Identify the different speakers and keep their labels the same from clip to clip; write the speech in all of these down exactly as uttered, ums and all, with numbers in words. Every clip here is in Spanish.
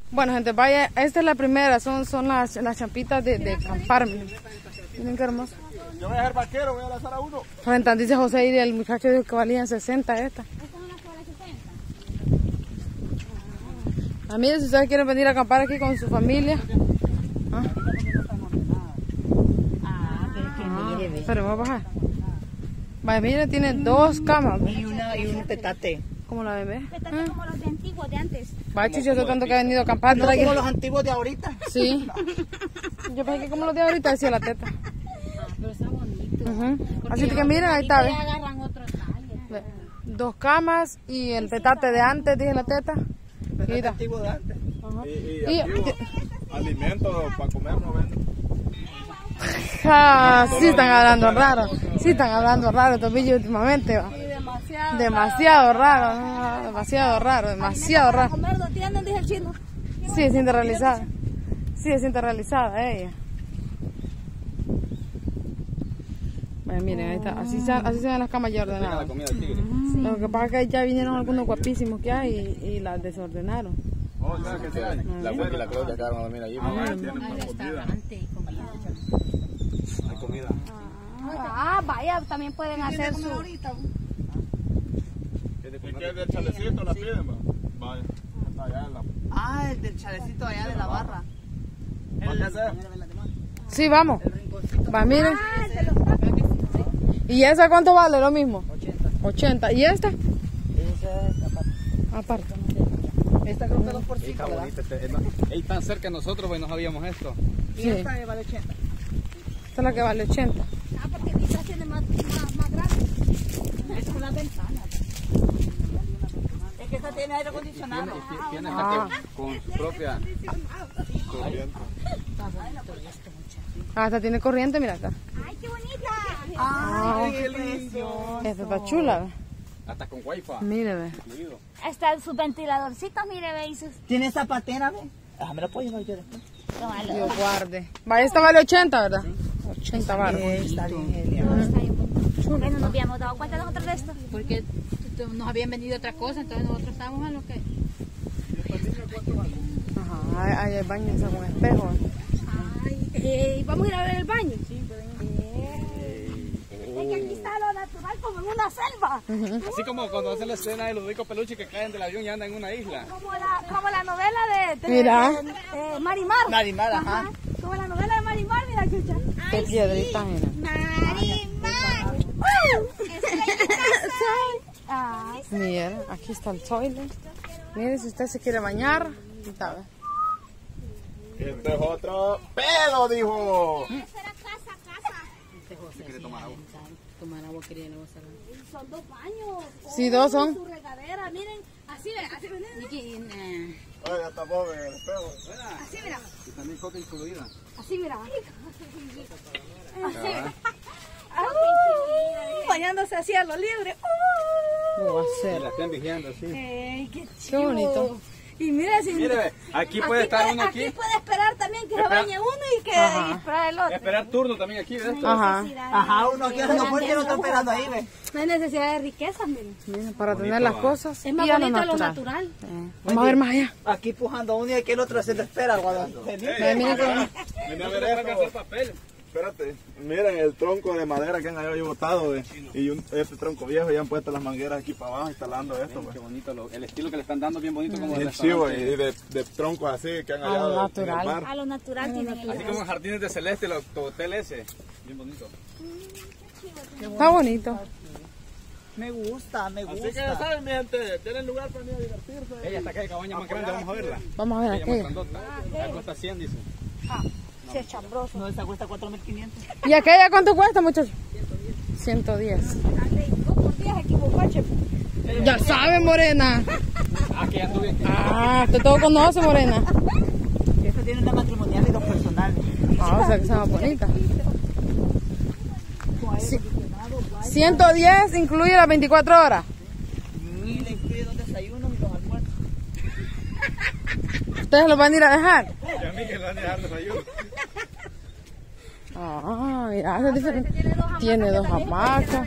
Speaker 1: Bueno, gente, vaya, esta es la primera, son, son las, las champitas de, de acampar. Miren qué hermoso.
Speaker 2: Yo voy a ser vaquero, voy a lanzar a uno.
Speaker 1: Rentan, dice José y el muchacho dijo que valían sesenta estas.
Speaker 3: ¿Estas son las que valen sesenta?
Speaker 1: Ah, miren, si ustedes quieren venir a acampar aquí con su familia. Ah,
Speaker 3: Ah, pero es que mire, ve.
Speaker 1: pero vamos a bajar. Vaya, miren, tiene dos camas.
Speaker 4: Y, una, y un petate.
Speaker 1: ¿Cómo la bebé?
Speaker 3: Estas son como los de antiguos, de antes.
Speaker 1: Vaya, chicho, hace tanto que ha venido a acampar.
Speaker 4: No
Speaker 1: trae-
Speaker 4: como los antiguos de ahorita.
Speaker 1: Sí. Yo pensé que como los de ahorita decía la teta.
Speaker 3: Pero está bonito.
Speaker 1: Ujú. Así que miren, ahí está, ¿ves?
Speaker 3: Agarran otros talles.
Speaker 1: Ve, dos camas y el petate de antes, dije la teta.
Speaker 4: Petate
Speaker 1: Mira.
Speaker 4: antiguo de antes.
Speaker 1: Ajá.
Speaker 2: Y, y,
Speaker 1: Y-
Speaker 2: antiguo, alimentos para comer no venden.
Speaker 1: Ah, sí están hablando raro. Sí están hablando raro estos bichos últimamente. Va.
Speaker 3: Demasiado.
Speaker 1: Demasiado raro, ah, demasiado raro, demasiado raro.
Speaker 3: Comer no tienen, dice el chino.
Speaker 1: Sí, se siente realizada. Sí, se siente realizada ella. Bueno, miren, ahí está. Así se, así se ven las camas ya
Speaker 2: La
Speaker 1: ordenadas.
Speaker 2: comida del tigre.
Speaker 1: Lo que pasa es que ya vinieron algunos guapísimos que hay y, y las desordenaron.
Speaker 2: Oh, claro que sí. La abuela y la Claudia quedaron a dormir allí. Ah, tienen más comida.
Speaker 3: Restaurante y comida.
Speaker 2: Hay comida.
Speaker 3: Ah, vaya, también pueden hacer su...
Speaker 2: ¿Y qué es del chalecito la piden? Va? Vaya. Está allá en la...
Speaker 4: Ah, el del chalecito allá de la barra.
Speaker 2: ¿Para qué hacer?
Speaker 1: Sí, vamos. Va, miren. ¿Y esa cuánto vale? Lo mismo.
Speaker 4: ochenta.
Speaker 1: ochenta. ¿Y esta?
Speaker 4: Esa es aparte.
Speaker 1: Aparte.
Speaker 4: Esta creo que dos por cinco,
Speaker 2: Está
Speaker 4: ¿verdad?
Speaker 2: bonita. este- es- Ey, tan cerca de nosotros, pues no sabíamos esto.
Speaker 4: Y
Speaker 1: Sí.
Speaker 4: esta vale ochenta.
Speaker 1: Esta es la que vale ochenta.
Speaker 3: Ah, porque quizás tiene más, más, más grande.
Speaker 4: Estas son las ventanas. Es que esta tiene aire acondicionado.
Speaker 2: Tiene
Speaker 1: Ah.
Speaker 2: hasta que con su propia corriente.
Speaker 1: Ah, esta tiene corriente, mira acá.
Speaker 3: ¡Ay, qué bonita!
Speaker 4: Ay, qué lindo.
Speaker 1: Esta está chula, ve.
Speaker 2: Hasta con wifi.
Speaker 1: Mire, ve.
Speaker 2: Incluido.
Speaker 3: Están sus ventiladorcitos, mire, ve, y sus...
Speaker 4: Tiene zapatera, ¿ves? Ah, me la puedo llevar yo después.
Speaker 3: Tómalo.
Speaker 1: Dios guarde. Va, esta vale ochenta, ¿verdad? ochenta baros.
Speaker 4: Está bien genial.
Speaker 3: Todo está bien bonito. Bueno, nos habíamos dado cuenta nosotros de esto.
Speaker 5: Porque t- nos habían vendido otra cosa, entonces nosotros estábamos a lo que...
Speaker 1: Ajá, ahí, ahí hay baño con espejo.
Speaker 3: Ay, eh, vamos a ir a ver el baño. Sí, pero... Es que aquí está lo natural como en una selva.
Speaker 2: Así como cuando hacen la escena de los ricos peluches que caen del avión y andan en una isla.
Speaker 3: Como la, como la novela de, de,
Speaker 1: Mira.
Speaker 3: de, de Marimar.
Speaker 4: Marimar, ajá.
Speaker 3: Ajá. Como la novela de Marimar, mira, chucha.
Speaker 1: Qué piedrita, mira.
Speaker 3: Marimar. Ah,
Speaker 1: Mira, aquí está el toilet. Mire, si usted se quiere bañar, aquí está, ve.
Speaker 2: Este es otro pedo, dijo.
Speaker 3: será casa, casa.
Speaker 2: Si quiere tomar agua.
Speaker 5: Tomar agua quería no vas a
Speaker 3: Son dos baños.
Speaker 1: Sí, dos son.
Speaker 3: Su regadera, miren. Así, ve, así, ven, ven, ven.
Speaker 2: Oye, ya tapó el espejo.
Speaker 3: Así, mira.
Speaker 2: Y también coca incluida.
Speaker 3: Así, mira. Así, mira.
Speaker 1: Ah.
Speaker 3: Uh, bañándose así a lo libre. Uh.
Speaker 1: ¿Cómo va a
Speaker 2: Y
Speaker 1: ser?
Speaker 2: la están vigiando así.
Speaker 3: Ey, qué
Speaker 1: Qué
Speaker 3: chido.
Speaker 1: bonito.
Speaker 3: Y mira, si
Speaker 2: Mire, aquí puede estar
Speaker 3: puede,
Speaker 2: uno aquí.
Speaker 3: Aquí puede esperar también que se
Speaker 2: Espera.
Speaker 3: bañe uno y que
Speaker 1: Ajá.
Speaker 3: y esperar el otro.
Speaker 2: Esperar turno también aquí de esto.
Speaker 1: Ajá.
Speaker 4: Ajá, uno aquí haciendo fuerte y el otro esperando ahí, ¿ves?
Speaker 3: No hay necesidad de riqueza, miren.
Speaker 1: Mira, para
Speaker 2: Bonito,
Speaker 1: tener las
Speaker 2: va.
Speaker 1: cosas.
Speaker 3: Es más
Speaker 1: y a
Speaker 3: bonito lo natural.
Speaker 1: Eh, Vamos a ver más allá.
Speaker 4: Aquí pujando uno y aquí el otro se te espera, guardando.
Speaker 1: Ve, mire qué-
Speaker 2: Vení a ver esto. papel. Espérate, miren el tronco de madera que han ahí botado eh, y un, este tronco viejo ya han puesto las mangueras aquí para abajo instalando esto. Pues.
Speaker 6: Qué bonito, lo- el estilo que le están dando bien bonito como de
Speaker 2: Bien chivo y
Speaker 6: restaurante.
Speaker 2: de, de troncos así que han
Speaker 1: A lo
Speaker 2: hallado en el
Speaker 1: natural.
Speaker 2: mar.
Speaker 3: A lo natural tienen
Speaker 6: Así
Speaker 3: ellos.
Speaker 6: como en Jardines de Celeste, lo- tu hotel ese. Bien bonito.
Speaker 1: Está bonito.
Speaker 4: Me gusta, me
Speaker 2: Así que ya
Speaker 4: gusta.
Speaker 2: saben mi gente, tienen lugar para ir a divertirse.
Speaker 6: Ella está acá de cabaña más grande, vamos a verla.
Speaker 1: Vamos a ver
Speaker 6: Ella más
Speaker 1: aquella.
Speaker 6: grandota. Algo está cien, dice.
Speaker 3: Sí, es chambroso.
Speaker 4: No, esa cuesta cuatro mil quinientos.
Speaker 1: ¿Y aquella cuánto cuesta, muchachos? ciento diez.
Speaker 3: No por días equivocache.
Speaker 1: Ya sabe, morena.
Speaker 6: Ah, que ya anduve.
Speaker 1: Ah, usted todo conoce, morena.
Speaker 4: Esta tiene una matrimonial y dos personales.
Speaker 1: Ah, o sea que se llama bonita. Sí. ciento diez incluye las veinticuatro horas.
Speaker 4: Y le incluye dos desayunos y dos almuerzos.
Speaker 1: ¿Ustedes los van a ir a dejar?
Speaker 2: Y a mí que le van a dejar desayuno.
Speaker 1: Ah, mira, hace diferente. Tiene dos hamacas.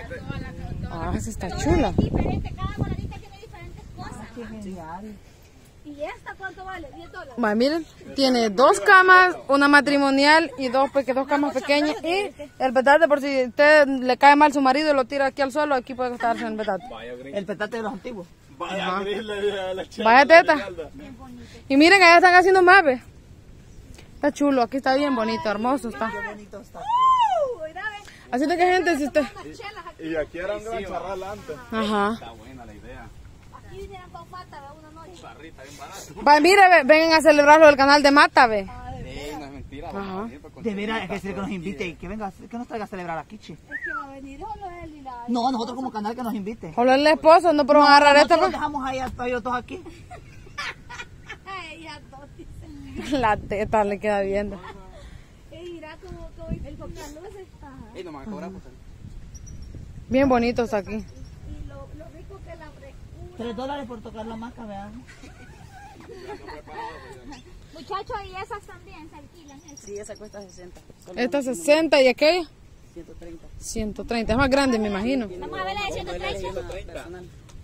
Speaker 1: Ah, esa está chula.
Speaker 3: Diferente, cada moradita tiene diferentes cosas.
Speaker 4: Qué genial.
Speaker 3: ¿Y esta cuánto vale? diez dólares.
Speaker 1: Va, miren, tiene dos camas, una matrimonial y dos, peque, dos camas pequeñas. Y el petate, por si usted le cae mal su marido y lo tira aquí al suelo, aquí puede estarse en el petate.
Speaker 4: El petate de los antiguos.
Speaker 2: Vaya, Gris, le- le eché
Speaker 1: Vaya
Speaker 2: la
Speaker 1: teta.
Speaker 2: mierda.
Speaker 1: Y miren, allá están haciendo mape. Está chulo, aquí está bien bonito, hermoso está.
Speaker 4: Bonito está.
Speaker 3: Uh, mira, ve,
Speaker 1: Así de que gente, si usted...
Speaker 3: unas chelas aquí.
Speaker 2: Y aquí era un gran charral antes.
Speaker 1: Ajá.
Speaker 6: Está buena la idea.
Speaker 3: Aquí vinieron con falta de una noche.
Speaker 6: Barrita, bien barato.
Speaker 1: Va, mire, ve, vengan a celebrarlo del canal de Mata, ve.
Speaker 6: Sí, no es mentira.
Speaker 1: Ajá.
Speaker 6: Vamos a venir para
Speaker 4: De veras, hay que
Speaker 6: conseguir
Speaker 4: decir que nos invite y que venga, que nos traiga a celebrar aquí, che.
Speaker 3: Es que va a venir solo él y la...
Speaker 4: No, nosotros como canal que nos invite.
Speaker 1: Solo el esposo, no pero van a agarrar esta,
Speaker 4: Nosotros
Speaker 1: pues.
Speaker 4: dejamos ahí a ellos dos aquí.
Speaker 3: Ay, ya todos dicen.
Speaker 1: La teta le queda viendo.
Speaker 3: Ey, mira cómo, cómo el las luces. Ajá.
Speaker 6: Y no me van a cobrar, pues.
Speaker 1: Bien bonito está aquí.
Speaker 3: Y lo, lo rico que la frescura.
Speaker 4: Tres dólares por tocar la maca, vean.
Speaker 3: Muchachos, y esas también se alquilan. Esas.
Speaker 5: Sí, esa cuesta sesenta. Solo
Speaker 1: Esta sesenta y aquella
Speaker 5: ciento treinta.
Speaker 1: ciento treinta. Es más grande, me imagino.
Speaker 3: Vamos a ver la de ciento treinta.
Speaker 5: Personal.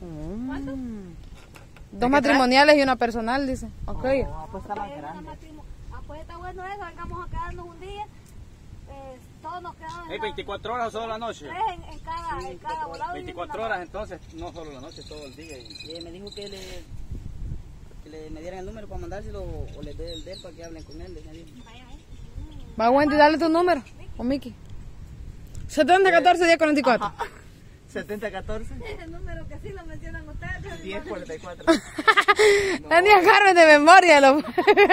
Speaker 1: Dos matrimoniales y una personal, dice. Ok.
Speaker 4: No, pues está más
Speaker 3: Una
Speaker 4: grande.
Speaker 3: matrimo- Ah, pues está bueno eso, vengamos a quedarnos un día. Eh, todos nos quedamos
Speaker 6: ¿Es
Speaker 3: en la-
Speaker 6: veinticuatro horas o solo la noche?
Speaker 3: tres en, en cada, en cada volado.
Speaker 6: veinticuatro horas entonces, no solo la noche, todo el día. Y...
Speaker 5: Y ella me dijo que le, que le me dieran el número para mandárselo o les dé el de él para que hablen con él. me dijo.
Speaker 1: Va, Wendy, dale tu número. O Miki. setenta catorce diez cuarenta y cuatro.
Speaker 4: setenta catorce
Speaker 3: El número que sí lo mencionan ustedes.
Speaker 4: diez cuarenta y cuatro.
Speaker 1: Tenía Carmen de memoria. Lo...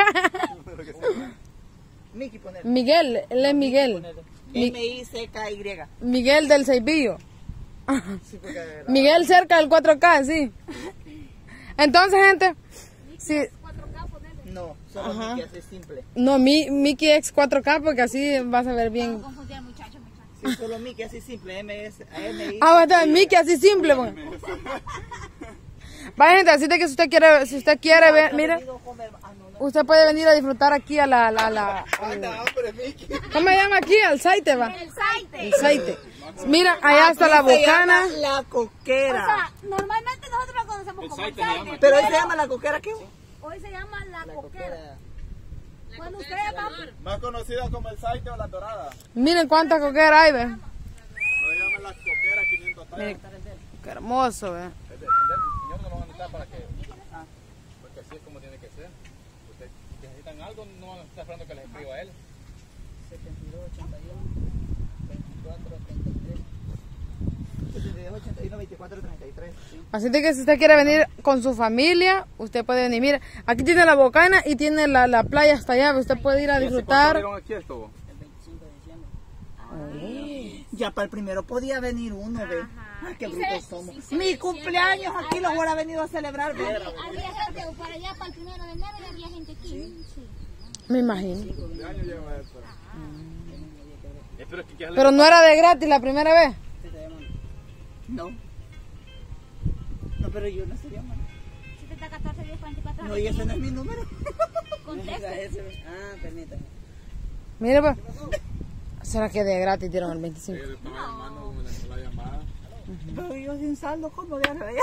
Speaker 4: Miki, poner.
Speaker 1: Miguel, él es Miguel.
Speaker 4: M I C K Y.
Speaker 1: Miguel del Ceibillo.
Speaker 4: Sí, porque
Speaker 1: Miguel cerca del cuatro K, sí. Entonces, gente, si,
Speaker 4: no, solo Miki, así simple.
Speaker 1: no, mi, Mickey X cuatro K porque así vas a ver bien.
Speaker 3: Confundir muchachos, muchachos.
Speaker 4: Sí, solo Miki, así simple. M S M I.
Speaker 1: Ah, va a Mickey así simple, pues. Va, gente, así de que si usted quiere, si usted quiere ver, mire, usted puede venir a disfrutar aquí a la, la, la, al- ¿cómo se llama aquí? Al Saite, va.
Speaker 3: El saite.
Speaker 1: El Saite. Mira, allá está la bocana.
Speaker 4: La
Speaker 3: O
Speaker 4: coquera.
Speaker 3: sea, normalmente nosotros lo conocemos
Speaker 6: El
Speaker 3: como el
Speaker 6: saite se llama.
Speaker 3: saite.
Speaker 4: Pero hoy se llama la coquera, ¿qué?
Speaker 3: Hoy se llama la coquera. Cuando ustedes van,
Speaker 2: Más conocida como el Saite o la Dorada.
Speaker 1: Miren cuántas coqueras hay, ve.
Speaker 2: Lo llaman las coqueras quinientos tres.
Speaker 1: Miren, qué hermoso, ve.
Speaker 6: El señor no lo van a anotar para que... Ah, porque así es como tiene que ser. Ustedes necesitan algo, no van a estar esperando que les escriba a él.
Speaker 5: setenta y dos, ochenta y uno, veinticuatro, treinta y tres.
Speaker 4: setenta y dos, ochenta y uno, veinticuatro, treinta y tres.
Speaker 1: Así de que si usted quiere venir con su familia, usted puede venir. Mire, aquí tiene la bocana y tiene la, la playa hasta allá. Usted puede ir a disfrutar.
Speaker 6: ¿Cuánto dieron aquí esto?
Speaker 5: El veinticinco de diciembre.
Speaker 4: Ya para el primero podía venir uno, ve. Ay, qué brutos somos. Mi cumpleaños aquí lo hubiera venido a celebrar, ve.
Speaker 3: había gente para allá, para el primero de enero, y había gente aquí. Sí.
Speaker 1: Me imagino.
Speaker 2: ¿Qué año lleva esto?
Speaker 6: Eh, pero es que, ¿qué le-
Speaker 1: Pero no era de gratis la primera vez.
Speaker 4: No. No, pero yo no sé llamar.
Speaker 3: setenta, catorce, diez, cuarenta y cuatro.
Speaker 4: No, y ese no es mi número.
Speaker 3: Contesta.
Speaker 5: Ah, permítame.
Speaker 1: Mire, pues. ¿Será que de gratis dieron el veinticinco?
Speaker 6: le estaba llamando la llamada.
Speaker 4: Pero yo sin saldo, ¿cómo de allá?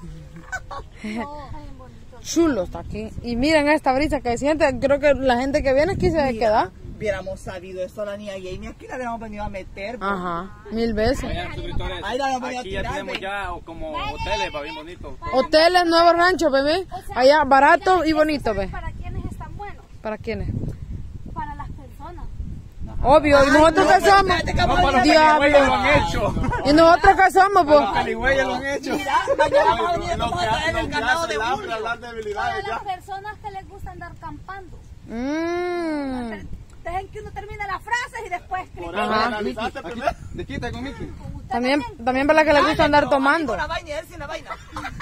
Speaker 1: Chulo está aquí. Y miren esta brisa que siente. Creo que la gente que viene aquí se debe quedar.
Speaker 4: Hubiéramos sabido eso, la niña Jamie, aquí la habíamos venido a meter. pues.
Speaker 1: Ajá, mil veces.
Speaker 6: Vayan suscriptores.
Speaker 4: Ahí la voy a
Speaker 6: Aquí ya
Speaker 4: tirar,
Speaker 6: tenemos
Speaker 4: ve.
Speaker 6: ya como hoteles, va bien bonito.
Speaker 1: Hoteles, Nuevo Rancho, bebé. Allá, barato y bonito, ve.
Speaker 3: ¿Para quiénes están buenos?
Speaker 1: ¿Para quiénes?
Speaker 3: Para las personas.
Speaker 1: Obvio. ¿Y nosotros qué somos?
Speaker 6: No, para los
Speaker 1: Diablo.
Speaker 6: peligüeyes lo han hecho.
Speaker 1: ¿Y nosotros qué somos,
Speaker 6: Los
Speaker 1: pues?
Speaker 6: peligüeyes lo han hecho.
Speaker 4: Mira, mañana vamos a venir
Speaker 2: Lo
Speaker 4: vamos
Speaker 2: que
Speaker 4: a traer
Speaker 2: lo
Speaker 4: el
Speaker 2: que
Speaker 4: ganado
Speaker 2: hace
Speaker 4: de
Speaker 2: el hambre,
Speaker 4: Julio.
Speaker 2: hablar de
Speaker 3: Para
Speaker 2: debilidades
Speaker 3: las
Speaker 2: ya.
Speaker 3: personas que les gusta andar campando.
Speaker 1: Mmm.
Speaker 3: Dejen que uno termine las frases y después
Speaker 2: Por
Speaker 3: critiquen.
Speaker 2: eso
Speaker 1: Ajá.
Speaker 2: analizaste primero.
Speaker 6: ¿De quita con Mickey?
Speaker 1: También, también para la que le gusta andar tomando.
Speaker 4: Con la vaina y él sin la vaina.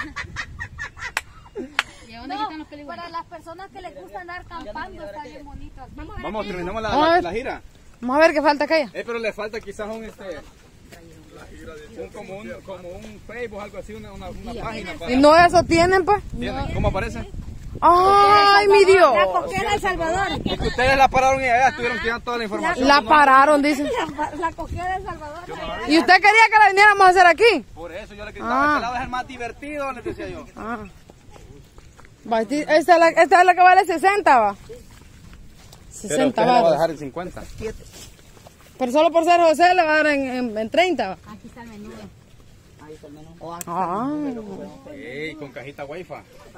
Speaker 5: ¿Y a dónde
Speaker 3: No,
Speaker 5: quitan los peligros?
Speaker 3: para las personas que les gusta andar campando está bien bonito. aquí.
Speaker 6: Vamos, terminamos la,
Speaker 1: Vamos a
Speaker 6: la,
Speaker 1: ver.
Speaker 6: la gira.
Speaker 1: Vamos a ver qué falta aquella.
Speaker 6: Eh, pero le falta quizás un este... Un, como, un, como un Facebook, algo así, una, una, una página. Para...
Speaker 1: ¿Y no eso tienen, pues?
Speaker 6: ¿Tienen? ¿Cómo aparece?
Speaker 1: ¡Ay, mi Dios!
Speaker 3: La coquera El Salvador.
Speaker 6: Es que ustedes la pararon y allá estuvieron tirando toda la información.
Speaker 1: La pararon, dicen.
Speaker 3: La, la coquera El Salvador.
Speaker 1: ¿Y usted quería que la viniéramos a hacer aquí?
Speaker 6: Por eso yo le gritaba,
Speaker 1: Ah.
Speaker 6: este lado es el más divertido, les decía yo.
Speaker 1: Ah. Va, esta, es la, esta es la que vale sesenta, va. sesenta,
Speaker 6: va a
Speaker 1: va.
Speaker 6: dejar en cincuenta.
Speaker 1: Pero solo por ser José le va a dar en, en, en treinta, va.
Speaker 3: Aquí está el menú.
Speaker 5: Ahí está el menú.
Speaker 1: Ah.
Speaker 6: Ey, con cajita wifi.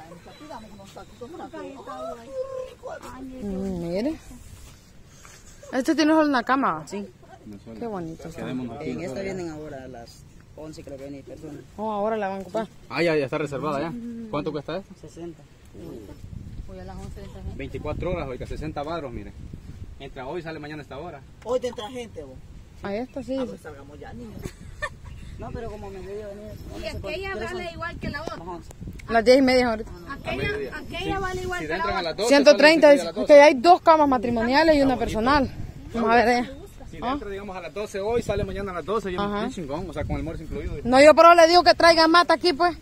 Speaker 1: Mm, mire. Este tiene solo una cama.
Speaker 5: Sí.
Speaker 1: Qué bonito. Está.
Speaker 5: En esta vienen ahora a las once, creo que vienen personas.
Speaker 1: Oh, ahora la van a ocupar.
Speaker 6: Ah, ya, ya está reservada ya. ¿Cuánto cuesta esto?
Speaker 5: sesenta.
Speaker 3: Hoy a las once de esta gente.
Speaker 6: veinticuatro horas, oiga, sesenta baros, mire. Entra hoy, sale mañana a esta hora.
Speaker 4: Hoy te entra gente, vos.
Speaker 1: Ahí está, sí.
Speaker 4: Ah, pues salgamos ya, niños.
Speaker 5: No, pero como me dio venir.
Speaker 3: Y aquella vale igual que la otra.
Speaker 1: Las diez y media ahorita.
Speaker 3: Aquella, aquella vale igual
Speaker 6: Si
Speaker 3: que la
Speaker 6: entran a
Speaker 3: otra.
Speaker 6: las doce,
Speaker 1: ciento treinta,
Speaker 6: sale
Speaker 1: dice.
Speaker 6: a las doce.
Speaker 1: Que hay dos camas matrimoniales y una personal. Vamos a ver ella.
Speaker 6: Si le entra, digamos, a las doce hoy, sale mañana a las doce y es
Speaker 1: Ajá.
Speaker 6: un chingón, o sea, con almuerzo incluido.
Speaker 1: No, yo pero le digo que traigan mata aquí, pues.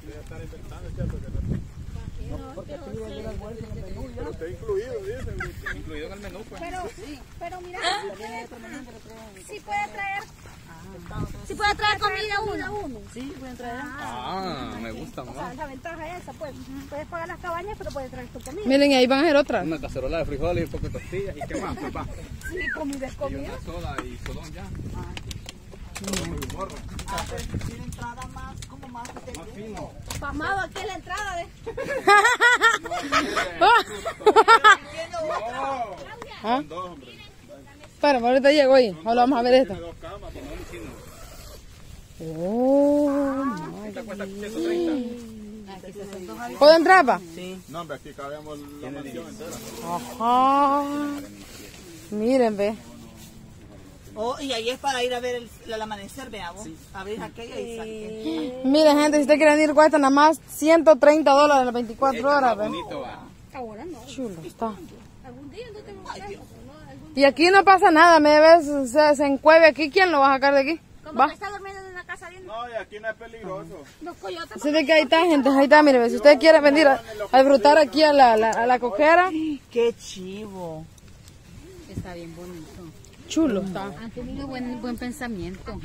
Speaker 6: Incluido en el menú, pues.
Speaker 3: Pero, pero mira, si puede traer, si puede traer comida uno.
Speaker 5: Sí, pueden traer.
Speaker 6: Ah, me gusta
Speaker 3: O sea,
Speaker 6: más.
Speaker 3: la ventaja es esa, pues. Puedes pagar las cabañas, pero puedes traer tu comida.
Speaker 1: Miren, y ahí van a hacer otra.
Speaker 6: Una cacerola de frijoles y un poco de tortillas. ¿Y qué más, papá?
Speaker 3: Sí, comida es
Speaker 6: Y
Speaker 3: comida.
Speaker 6: una soda y sodón ya.
Speaker 4: Ah, pero tiene entrada más, como más que
Speaker 6: Más fino.
Speaker 3: Pamado, aquí es la entrada de...
Speaker 1: ¿Ah? Espera, ahorita llego ahí. Ahora vamos a ver esta. Oh,
Speaker 6: Esta cuesta ciento treinta.
Speaker 1: ¿puedo entrar, pa?
Speaker 2: No, hombre, aquí cabemos la mansión entera.
Speaker 1: Ajá. Miren, ve.
Speaker 4: Oh, y ahí es para ir a ver el, el amanecer, veamos. A ver aquella y saque.
Speaker 1: Miren, gente, si ustedes quieren ir, cuesta nada más ciento treinta dólares las veinticuatro horas, ve.
Speaker 6: Bonito, va.
Speaker 3: Ahora no.
Speaker 1: Chulo está.
Speaker 3: Algún día no tengo que hacer eso, ¿no? Algún...
Speaker 1: Y aquí no pasa nada, me ves, se, se encueve aquí. ¿Quién lo va a sacar de aquí?
Speaker 3: Como
Speaker 1: Va.
Speaker 3: que está durmiendo en una casa bien...
Speaker 2: No, y aquí no es peligroso.
Speaker 3: Los coyotes...
Speaker 1: Así de que ahí está, gente, ahí está, miren, si ustedes quieren venir a, a disfrutar aquí a la, la, a la coquera,
Speaker 4: Qué chivo.
Speaker 3: Está bien bonito.
Speaker 1: chulo está.
Speaker 3: Han tenido buen, buen pensamiento.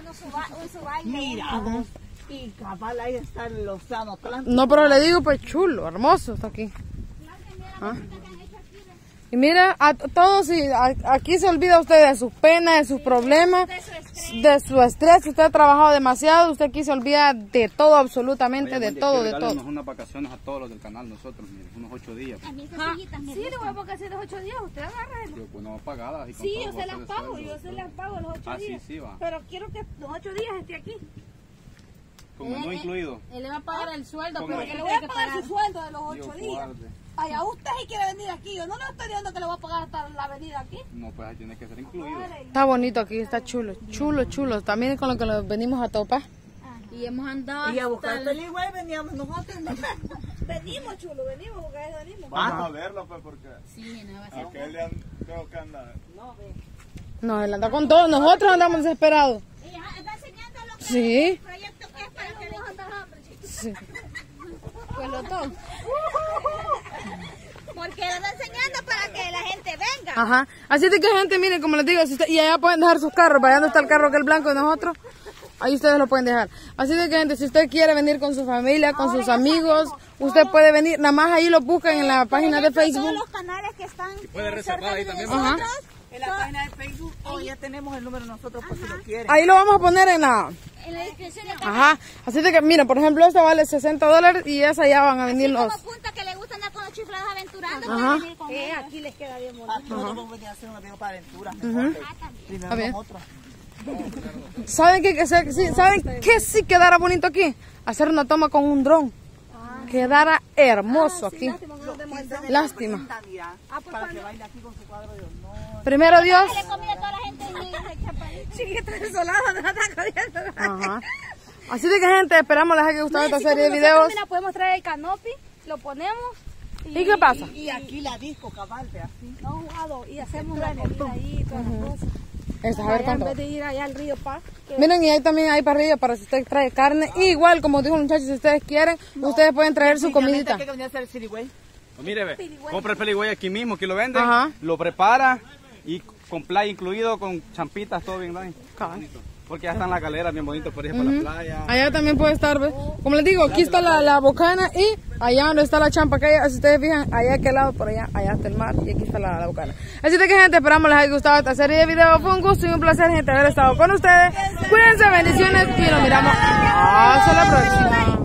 Speaker 4: Mira, vos. Y cabal ahí está el océano Atlántico.
Speaker 1: No, pero le digo, pues chulo, hermoso está aquí. ¿Ah? Y mira, a todos, si a- aquí se olvida usted de sus penas, de sus problemas, de su estrés. Usted ha trabajado demasiado, usted aquí se olvida de todo, absolutamente, de todo, de todo.
Speaker 6: unas vacaciones a todos los del canal, nosotros, miren, unos ocho días.
Speaker 3: Sí, le voy a pagar de ocho días. Usted agarra el...
Speaker 6: Yo, pues no pagadas. Y con
Speaker 3: Sí,
Speaker 6: todo
Speaker 3: yo se
Speaker 6: goce
Speaker 3: las
Speaker 6: de
Speaker 3: pago.
Speaker 6: sueldo.
Speaker 3: Yo se las pago los ocho
Speaker 6: Ah, sí,
Speaker 3: días.
Speaker 6: sí, va.
Speaker 3: Pero quiero que los ocho días esté aquí.
Speaker 6: Con menú incluido.
Speaker 3: Él le va a pagar el sueldo,
Speaker 6: ¿Cómo?
Speaker 3: pero
Speaker 6: Porque
Speaker 3: que le voy a pagar su sueldo de los
Speaker 6: Dios
Speaker 3: ocho días.
Speaker 6: guarde.
Speaker 3: Allá usted si quiere venir aquí. Yo no le estoy diciendo que le voy a pagar hasta la venida aquí.
Speaker 6: No, pues ahí tiene que ser incluido.
Speaker 1: Está bonito aquí, está chulo, chulo, chulo. También con lo que nos venimos a topar.
Speaker 3: Y hemos andado
Speaker 4: Y a buscar peligüey veníamos nosotros. ¿no?
Speaker 3: Venimos, chulo, venimos, porque a eso venimos.
Speaker 2: Vamos a verlo, pues, porque
Speaker 3: Sí, no va a ser.
Speaker 2: aquel le han, creo que anda.
Speaker 1: No, él anda con todo, nosotros andamos desesperados.
Speaker 3: Ella está enseñando lo que
Speaker 1: Sí,
Speaker 3: proyecto que es para que le andar hambre, chicos.
Speaker 1: sí.
Speaker 3: Pues lo todo. Porque lo está enseñando para que la gente venga.
Speaker 1: Ajá. Así de que gente, miren, como les digo, si usted- y allá pueden dejar sus carros, para allá donde está el carro que es el blanco de nosotros, ahí ustedes lo pueden dejar. Así de que gente, si usted quiere venir con su familia, con sus amigos, usted puede venir, nada más ahí lo buscan en la página de
Speaker 3: Todos
Speaker 1: Facebook.
Speaker 3: los canales que están
Speaker 6: puede
Speaker 3: eh,
Speaker 6: reservar
Speaker 3: cerca
Speaker 6: ahí
Speaker 3: de
Speaker 6: también,
Speaker 1: Ajá.
Speaker 3: nosotros,
Speaker 4: En la página de Facebook, oh, ya tenemos el número nosotros por si lo quieren.
Speaker 1: Ahí lo vamos a poner en la...
Speaker 3: en la descripción de
Speaker 1: Ajá. Así de que, miren, por ejemplo, esta vale sesenta dólares y esa ya van a venir los...
Speaker 3: como punta que le gusta andar con los chiflados aventurando.
Speaker 1: Ajá.
Speaker 3: pueden venir con eh, aquí les queda bien bonito.
Speaker 4: Ah, nosotros vamos a venir a hacer un video para aventuras. mejor. Primero
Speaker 1: A ver.
Speaker 4: nosotros.
Speaker 1: ¿Saben qué, qué- sí, ¿saben qué sí quedara bonito aquí? Hacer una toma con un dron. Quedara hermoso aquí. Lástima.
Speaker 4: Mira, para que baile aquí con su cuadro de honor.
Speaker 1: Primero Dios.
Speaker 3: Le comida a toda la gente y chiquita desolada, no la está cogiendo.
Speaker 1: Ajá. Así de que gente, esperamos les haya gustado esta serie de videos.
Speaker 3: Mira, podemos traer el canopy, lo ponemos.
Speaker 1: ¿Y qué pasa?
Speaker 4: Y aquí la disco cabal, ve así.
Speaker 3: No jugado y hacemos la comida ahí y todas las cosas.
Speaker 1: Esta, a ver
Speaker 3: Allá en
Speaker 1: cuánto.
Speaker 3: vez de ir allá al río Paz. que-
Speaker 1: Miren, y ahí también hay parrilla para si usted trae carne. Igual, como dijo el muchacho, si ustedes quieren, ustedes pueden traer su comidita.
Speaker 4: ¿Qué venía a hacer el sirigüey?
Speaker 6: Pues mire, ve, compra el peligüey aquí mismo, aquí lo venden,
Speaker 1: Ajá.
Speaker 6: lo prepara y con play incluido, con champitas, todo bien, ¿no?
Speaker 1: Cabal.
Speaker 6: Porque ya están las galeras bien bonitas por ejemplo uh-huh. para la playa.
Speaker 1: Allá también puede estar, ¿ves? Como les digo, aquí está la, la Bocana y allá donde está la Champa, que si ustedes fijan, allá a aquel lado, por allá, allá está el mar y aquí está la, la Bocana. Así de que, gente, esperamos les haya gustado esta serie de videos. Fue un gusto y un placer, gente, haber estado con ustedes. Cuídense, bendiciones y nos miramos hasta la próxima.